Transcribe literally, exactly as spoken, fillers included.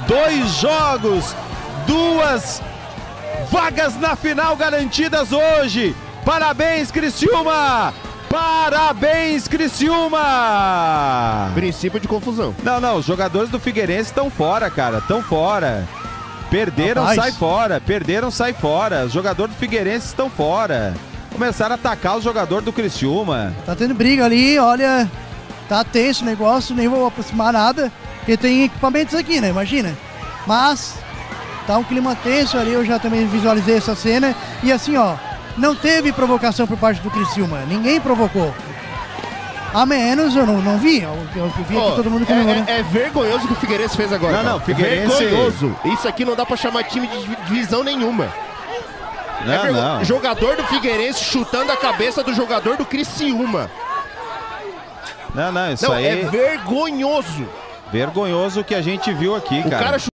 Dois jogos, duas vagas na final garantidas hoje. Parabéns, Criciúma! Parabéns, Criciúma! Princípio de confusão. Não, não, os jogadores do Figueirense estão fora, cara, estão fora. Perderam, Rapaz. sai fora. Perderam, sai fora. Os jogadores do Figueirense estão fora. Começaram a atacar os jogadores do Criciúma. Tá tendo briga ali, olha, tá tenso o negócio, nem vou aproximar nada, porque tem equipamentos aqui, né, imagina. Mas, tá um clima tenso ali, eu já também visualizei essa cena, e assim, ó, não teve provocação por parte do Criciúma, ninguém provocou. A menos, eu não, não vi, eu, eu vi Ó, aqui todo mundo é, comemorando. é, é vergonhoso o que o Figueirense fez agora. Não, não, cara. Figueirense- Vergonhoso. Isso aqui não dá pra chamar time de divisão nenhuma. É Não, vergo- não. Jogador do Figueirense chutando a cabeça do jogador do Criciúma. Não, não, isso Não, aí é vergonhoso. vergonhoso o que a gente viu aqui, O cara. cara